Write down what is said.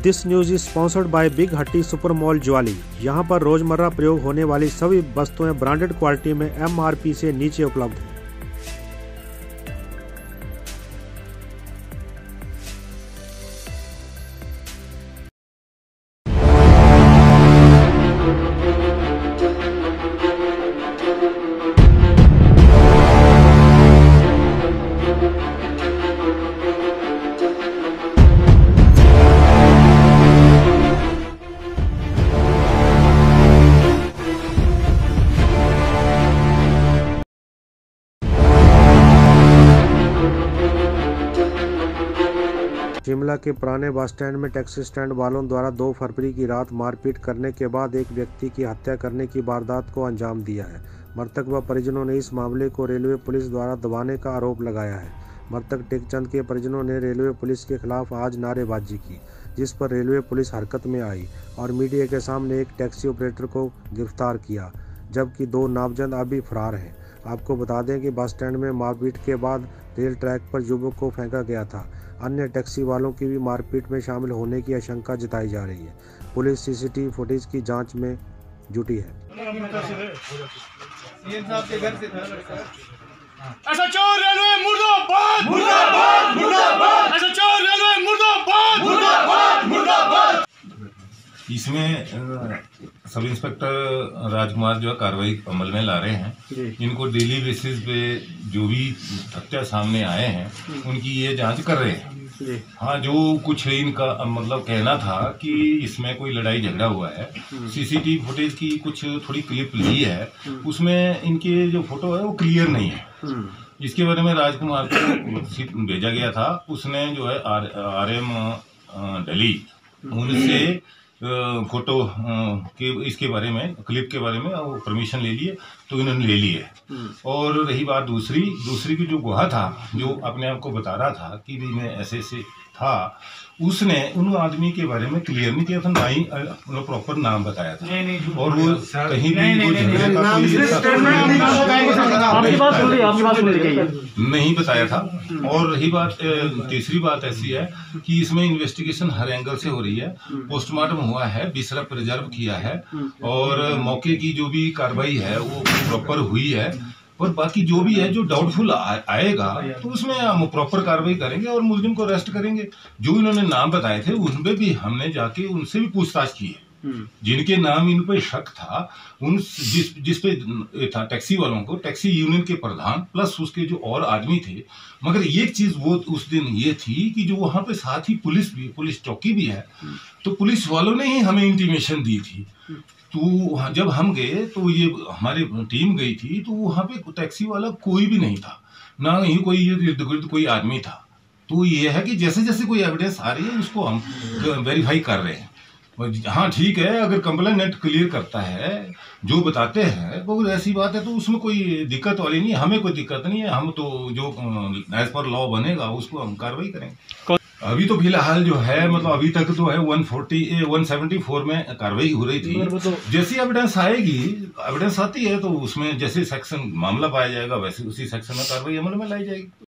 This news is sponsored by big Hatti super mall Jawali. यहाँ पर रोजमर्रा प्रयोग होने वाली सभी वस्तुएं ब्रांडेड क्वालिटी में MRP से नीचे उपलब्ध हैं। शिमला के पुराने बस स्टैंड में टैक्सी स्टैंड वालों द्वारा 2 फरवरी की रात मारपीट करने के बाद एक व्यक्ति की हत्या करने की वारदात को अंजाम दिया है। मृतक व परिजनों ने इस मामले को रेलवे पुलिस द्वारा दबाने का आरोप लगाया है। मृतक टेकचंद के परिजनों ने रेलवे पुलिस के खिलाफ आज नारेबाजी की, जिस पर रेलवे पुलिस हरकत में आई और मीडिया के सामने एक टैक्सी ऑपरेटर को गिरफ्तार किया, जबकि 2 नामजद अभी फरार हैं। आपको बता दें कि बस स्टैंड में मारपीट के बाद रेल ट्रैक पर युवक को फेंका गया था। अन्य टैक्सी वालों की भी मारपीट में शामिल होने की आशंका जताई जा रही है। पुलिस CCTV फुटेज की जांच में जुटी है। इसमें सब इंस्पेक्टर राजकुमार जो है कार्रवाई अमल में ला रहे हैं। इनको डेली बेसिस पे जो भी तथ्य सामने आए हैं उनकी ये जांच कर रहे हैं। हाँ, जो कुछ इनका मतलब कहना था कि इसमें कोई लड़ाई झगड़ा हुआ है, CCTV फुटेज की कुछ थोड़ी क्लिप ली है, उसमें इनके जो फोटो है वो क्लियर नहीं है। इसके बारे में राजकुमार को भेजा गया था। उसने जो है RM दिल्ली उनसे फोटो के इसके बारे में, क्लिप के बारे में परमिशन ले लिए, तो इन्होंने ले ली है। और रही बात दूसरी की जो गुहा था, जो अपने आप को बता रहा था कि भी मैं ऐसे था, उसने उन आदमी के बारे में क्लियर नहीं किया था, ना ही प्रॉपर नाम बताया था। और वो कहीं भी नहीं बताया था। और रही बात, तीसरी बात ऐसी है कि इसमें इन्वेस्टिगेशन हर एंगल से हो रही है। पोस्टमार्टम हुआ है, बिसरा प्रिजर्व किया है और मौके की जो भी कार्रवाई है वो प्रॉपर हुई है। और बाकी जो भी है, जो डाउटफुल आएगा तो उसमें हम प्रॉपर कार्रवाई करेंगे और मुलजिम को अरेस्ट करेंगे। जो इन्होंने नाम बताए थे उनपे भी हमने जाके उनसे भी पूछताछ की है। जिनके नाम इन पे शक था, उन जिस पे था टैक्सी वालों को, टैक्सी यूनियन के प्रधान प्लस उसके जो और आदमी थे। मगर एक चीज वो उस दिन ये थी कि जो वहां पे साथ ही पुलिस चौकी भी है, तो पुलिस वालों ने ही हमें इंटीमेशन दी थी। तो जब हम गए तो ये हमारी टीम गई थी, तो वहां पे टैक्सी वाला कोई भी नहीं था, ना ही कोई इर्द गिर्द कोई आदमी था। तो ये है कि जैसे जैसे कोई एविडेंस आ रही है उसको हम वेरीफाई कर रहे हैं। हाँ ठीक है, अगर कंप्लेनेंट क्लियर करता है, जो बताते हैं वो ऐसी बात है, तो उसमें कोई दिक्कत वाली नहीं है। हमें कोई दिक्कत नहीं है। हम तो जो एज पर लॉ बनेगा उसको हम कार्रवाई करेंगे। अभी तो फिलहाल जो है, मतलब अभी तक तो है 174 में कार्रवाई हो रही थी। जैसी एविडेंस आएगी, एविडेंस आती है तो उसमें जैसे सेक्शन मामला पाया जाएगा वैसे उसी सेक्शन में कार्रवाई अमल में लाई जाएगी।